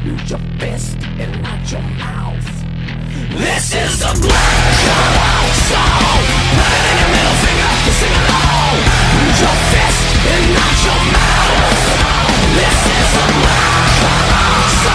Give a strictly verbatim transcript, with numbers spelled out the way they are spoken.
Use your fist and not your mouth. This is the black hole song. Put it in your middle finger to sing along. Use your fist and not your mouth. This is the black hole song.